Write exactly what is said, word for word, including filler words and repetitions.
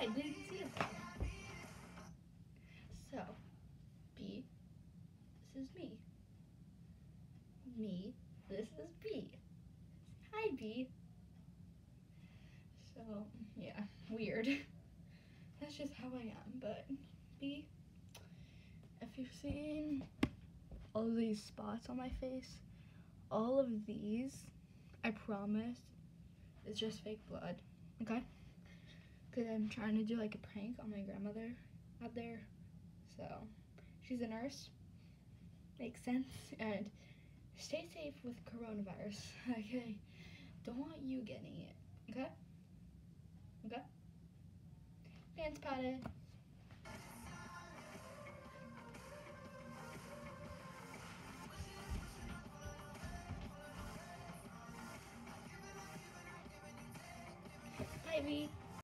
I didn't see it. So, B, this is me. Me, this is B. Hi, B. So, yeah, weird. That's just how I am, but B, if you've seen all of these spots on my face, all of these, I promise, is just fake blood, okay? Because I'm trying to do like a prank on my grandmother out there. So, she's a nurse. Makes sense. And stay safe with coronavirus, okay? Don't want you getting it, okay? Okay? Hands patted. Bye, B.